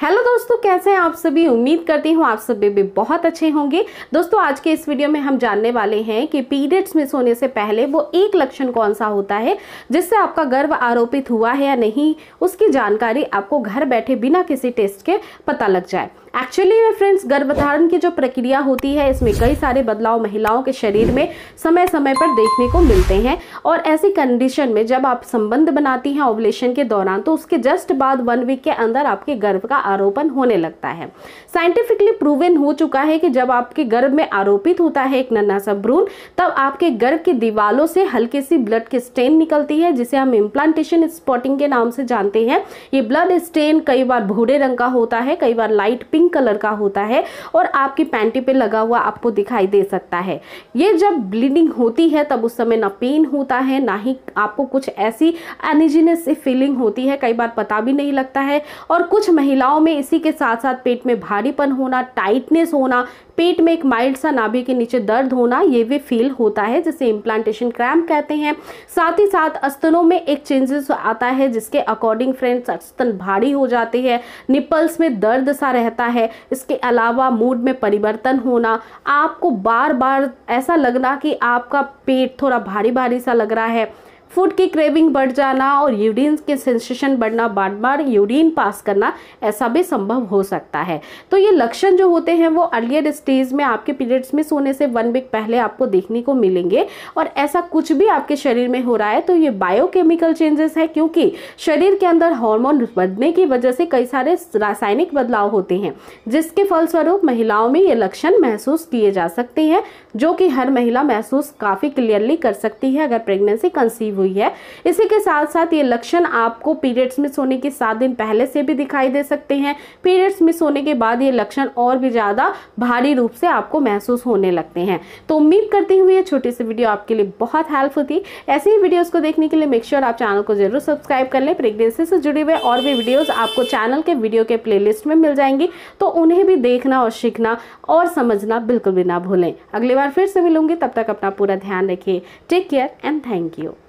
Hello दोस्तों, कैसे हैं आप सभी। उम्मीद करती हूँ आप सभी भी बहुत अच्छे होंगे। दोस्तों आज के इस वीडियो में हम जानने वाले हैं कि पीरियड्स मिस होने से पहले वो एक लक्षण कौन सा होता है जिससे आपका गर्भ आरोपित हुआ है या नहीं, उसकी जानकारी आपको घर बैठे बिना किसी टेस्ट के पता लग जाए। एक्चुअली में फ्रेंड्स, गर्भधारण की जो प्रक्रिया होती है इसमें कई सारे बदलाव महिलाओं के शरीर में समय समय पर देखने को मिलते हैं और ऐसी कंडीशन में जब आप संबंध बनाती हैं ओवुलेशन के दौरान तो उसके जस्ट बाद 1 वीक के अंदर आपके गर्भ का आरोपण होने लगता है। साइंटिफिकली प्रूवन हो चुका है कि जब आपके गर्भ में आरोपित होता है एक नन्हा सा भ्रूण, तब आपके गर्भ की दीवारों से हल्की सी ब्लड की स्टेन निकलती है जिसे हम इम्प्लांटेशन स्पॉटिंग के नाम से जानते हैं। ये ब्लड स्टेन कई बार भूरे रंग का होता है, कई बार लाइट पिंक कलर का होता है और आपकी पैंटी पे लगा हुआ आपको दिखाई दे सकता है। ये जब ब्लीडिंग होती है तब उस समय ना पेन होता है, ना ही आपको कुछ ऐसी एनिजीनस फीलिंग होती है, कई बार पता भी नहीं लगता है। और कुछ महिलाओं में इसी के साथ साथ पेट में भारीपन होना, टाइटनेस होना, पेट में एक माइल्ड सा नाभि के नीचे दर्द होना, ये भी फील होता है जिसे इम्प्लांटेशन क्रैम्प कहते हैं। साथ ही साथ स्तनों में एक चेंजेस आता है जिसके अकॉर्डिंग फ्रेंड्स स्तन भारी हो जाते हैं, निपल्स में दर्द सा रहता है। इसके अलावा मूड में परिवर्तन होना, आपको बार बार ऐसा लगना कि आपका पेट थोड़ा भारी भारी सा लग रहा है, फूड की क्रेविंग बढ़ जाना और यूरिन के सेंसेशन बढ़ना, बार बार यूरिन पास करना, ऐसा भी संभव हो सकता है। तो ये लक्षण जो होते हैं वो अर्लियर स्टेज में आपके पीरियड्स मिस होने से 1 वीक पहले आपको देखने को मिलेंगे। और ऐसा कुछ भी आपके शरीर में हो रहा है तो ये बायोकेमिकल चेंजेस है, क्योंकि शरीर के अंदर हार्मोन बढ़ने की वजह से कई सारे रासायनिक बदलाव होते हैं जिसके फलस्वरूप महिलाओं में ये लक्षण महसूस किए जा सकते हैं, जो कि हर महिला महसूस काफी क्लियरली कर सकती है अगर प्रेगनेंसी कंसीव हुई है। इसी के साथ साथ ये लक्षण आपको पीरियड्स मिस होने के 7 दिन पहले से भी दिखाई दे सकते हैं। पीरियड्स मिस होने के बाद ये लक्षण और भी ज्यादा भारी रूप से आपको महसूस होने लगते हैं। तो उम्मीद करती हूँ ये छोटी सी वीडियो आपके लिए बहुत हेल्पफुल थी। ऐसी ही वीडियोस को देखने के लिए मेक श्योर आप चैनल को जरूर सब्सक्राइब कर लें। प्रेगनेंसी से जुड़े हुए और भी वीडियोस आपको चैनल के वीडियो के प्लेलिस्ट में मिल जाएंगी, तो उन्हें भी देखना और सीखना और समझना बिल्कुल भी ना भूलें। अगली बार फिर से मिलूंगी, तब तक अपना पूरा ध्यान रखिए। Take care and thank you.